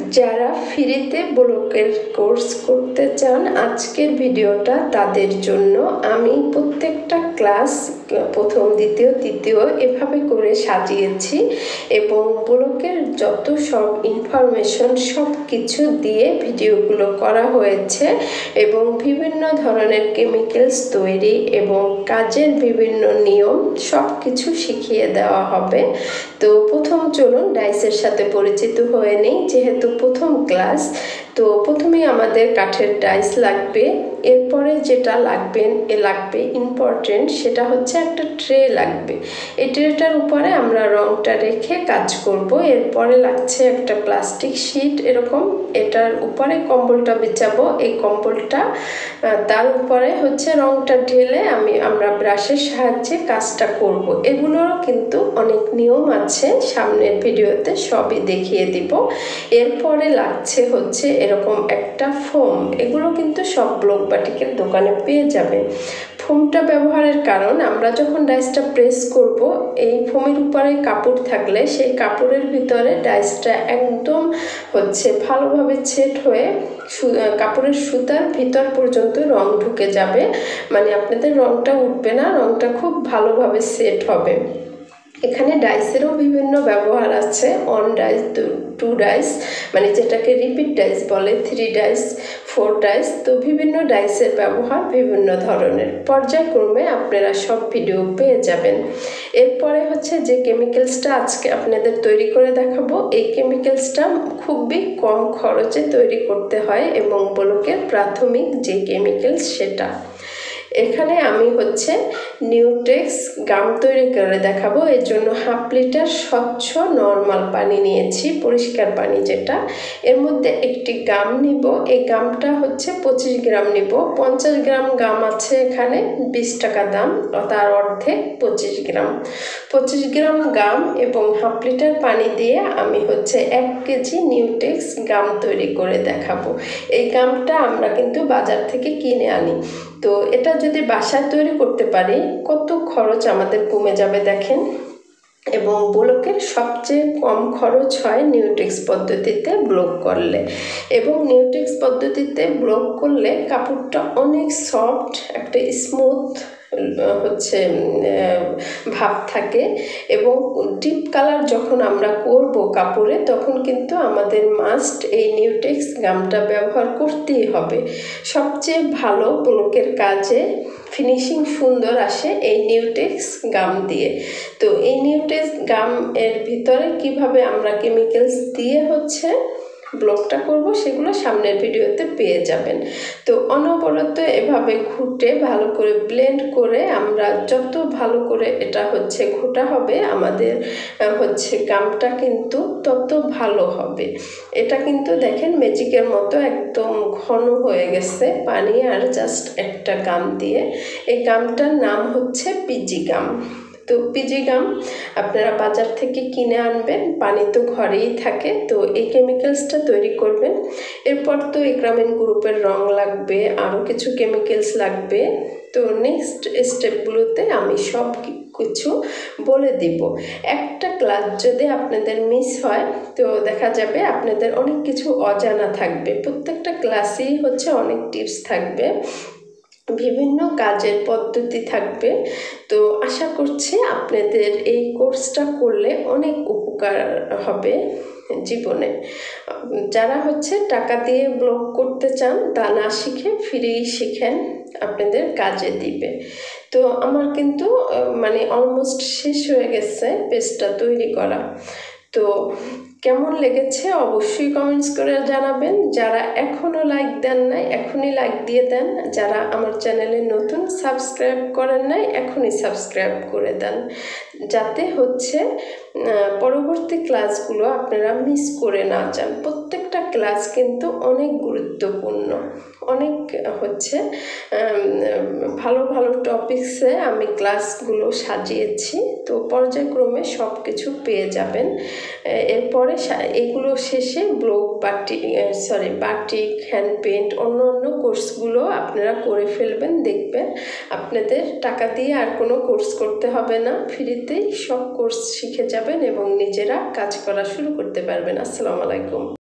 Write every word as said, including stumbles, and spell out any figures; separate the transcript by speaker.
Speaker 1: যারা ফ্রিতে ব্লকের কোর্স করতে চান আজকের ভিডিওটা তাদের জন্য। আমি প্রত্যেকটা ক্লাস প্রথম দ্বিতীয় তৃতীয় এভাবে করে সাজিয়েছি এবং ব্লকের যত সব ইনফরমেশন সব কিছু দিয়ে ভিডিওগুলো করা হয়েছে এবং বিভিন্ন ধরনের কেমিক্যালস তৈরি এবং কাজের বিভিন্ন নিয়ম সব কিছু শিখিয়ে দেওয়া হবে। তো প্রথম চলুন ডাইসের সাথে পরিচিত হয়ে নেই, যেহেতু প্রথম ক্লাস। তো প্রথমেই আমাদের কাঠের ডাইস লাগবে। এরপরে যেটা লাগবে এ লাগবে ইম্পর্টেন্ট, সেটা হচ্ছে একটা ট্রে লাগবে। এই ট্রেটার উপরে আমরা রংটা রেখে কাজ করব। এরপরে লাগছে একটা প্লাস্টিক শিট, এরকম এটার উপরে কম্বলটা বিছাবো। এই কম্বলটা তার উপরে হচ্ছে রংটা ঢেলে আমি আমরা ব্রাশের সাহায্যে কাজটা করব। এগুলোরও কিন্তু অনেক নিয়ম আছে, সামনের ভিডিওতে সবই দেখিয়ে দিব। এরপরে লাগছে হচ্ছে এরকম একটা ফোম। এগুলো কিন্তু সব ব্লক বাটিকের দোকানে পেয়ে যাবেন। ফোমটা ব্যবহারের কারণ, আমরা যখন ডাইসটা প্রেস করব এই ফোমের উপরে কাপড় থাকলে সেই কাপড়ের ভিতরে ডাইসটা একদম হচ্ছে ভালোভাবে সেট হয়ে কাপড়ের সুতার ভিতর পর্যন্ত রং ঢুকে যাবে, মানে আপনাদের রংটা উঠবে না, রংটা খুব ভালোভাবে সেট হবে। এখানে ডাইসেরও বিভিন্ন ব্যবহার আছে, অন ডাইস, টু ডাইস মানে যেটাকে রিপিট ডাইস বলে, থ্রি ডাইস, ফোর ডাইস। তো বিভিন্ন ডাইসের ব্যবহার বিভিন্ন ধরনের, পর্যায়ক্রমে আপনারা সব ভিডিও পেয়ে যাবেন। এরপরে হচ্ছে যে কেমিক্যালসটা আজকে আপনাদের তৈরি করে দেখাবো, এই কেমিক্যালসটা খুবই কম খরচে তৈরি করতে হয় এবং ব্লকের প্রাথমিক যে কেমিক্যালস সেটা। এখানে আমি হচ্ছে নিউটেক্স গাম তৈরি করে দেখাবো। এর জন্য হাফ লিটার স্বচ্ছ নর্মাল পানি নিয়েছি, পরিষ্কার পানি যেটা। এর মধ্যে একটি গাম নিব। এই গামটা হচ্ছে পঁচিশ গ্রাম নিব। পঞ্চাশ গ্রাম গাম আছে এখানে, বিশ টাকা দাম, তার অর্ধেক পঁচিশ গ্রাম। পঁচিশ গ্রাম গাম এবং হাফ লিটার পানি দিয়ে আমি হচ্ছে এক কেজি নিউটেক্স গাম তৈরি করে দেখাবো। এই গামটা আমরা কিন্তু বাজার থেকে কিনে আনি। তো এটা যদি বাসায় তৈরি করতে পারি কত খরচ আমাদের কমে যাবে দেখেন। এবং ব্লকের সবচেয়ে কম খরচ হয় নিউটেক্স পদ্ধতিতে ব্লক করলে, এবং নিউটেক্স পদ্ধতিতে ব্লক করলে কাপড়টা অনেক সফট, একটা স্মুথ হচ্ছে ভাব থাকে। এবং ডিপ কালার যখন আমরা করব কাপড়ে তখন কিন্তু আমাদের মাস্ট এই নিউটেক্স গামটা ব্যবহার করতেই হবে। সবচেয়ে ভালো ব্লকের কাজে ফিনিশিং সুন্দর আসে এই নিউটেক্স গাম দিয়ে। তো এই নিউটেক্স গাম এর ভিতরে কিভাবে আমরা কেমিক্যালস দিয়ে হচ্ছে ব্লকটা করব সেগুলো সামনের ভিডিওতে পেয়ে যাবেন। তো অনবরত এভাবে ঘুটে ভালো করে ব্লেন্ড করে আমরা যত ভালো করে এটা হচ্ছে ঘোটা হবে আমাদের হচ্ছে গামটা কিন্তু তত ভালো হবে। এটা কিন্তু দেখেন ম্যাজিকের মতো একদম ঘন হয়ে গেছে পানি আর জাস্ট একটা গাম দিয়ে। এই গামটার নাম হচ্ছে পিজি গাম। তো পিজি গাম আপনারা বাজার থেকে কিনে আনবেন, পানি তো ঘরেই থাকে। তো এই কেমিক্যালসটা তৈরি করবেন। এরপর তো ইকরামিন গ্রুপের রং লাগবে, আরও কিছু কেমিক্যালস লাগবে। তো নেক্সট স্টেপগুলোতে আমি সব কিছু বলে দিব। একটা ক্লাস যদি আপনাদের মিস হয় তো দেখা যাবে আপনাদের অনেক কিছু অজানা থাকবে। প্রত্যেকটা ক্লাসেই হচ্ছে অনেক টিপস থাকবে, বিভিন্ন কাজের পদ্ধতি থাকবে। তো আশা করছি আপনাদের এই কোর্সটা করলে অনেক উপকার হবে জীবনে। যারা হচ্ছে টাকা দিয়ে ব্লক করতে চান তা না শিখে ফ্রি শিখেন, আপনাদের কাজে দিবে। তো আমার কিন্তু মানে অলমোস্ট শেষ হয়ে গেছে পেজটা তৈরি করা। তো কেমন লেগেছে অবশ্যই কমেন্টস করে জানাবেন। যারা এখনও লাইক দেন নাই এখনই লাইক দিয়ে দেন। যারা আমার চ্যানেলে নতুন সাবস্ক্রাইব করেন নাই এখনই সাবস্ক্রাইব করে দেন, যাতে হচ্ছে পরবর্তী ক্লাসগুলো আপনারা মিস করে না যান। প্রত্যেকটা ক্লাস কিন্তু অনেক গুরুত্বপূর্ণ, অনেক হচ্ছে ভালো ভালো টপিকসে আমি ক্লাসগুলো সাজিয়েছি। তো পর্যায়ক্রমে সব কিছু পেয়ে যাবেন। এরপরে এগুলো শেষে block batik sorry batik hand paint অন্য অন্য কোর্সগুলো আপনারা করে ফেলবেন। দেখবেন আপনাদের টাকা দিয়ে আর কোনো কোর্স করতে হবে না, ফ্রিতেই সব কোর্স শিখে যাবেন এবং নিজেরা কাজ করা শুরু করতে পারবেন। আসসালামু আলাইকুম।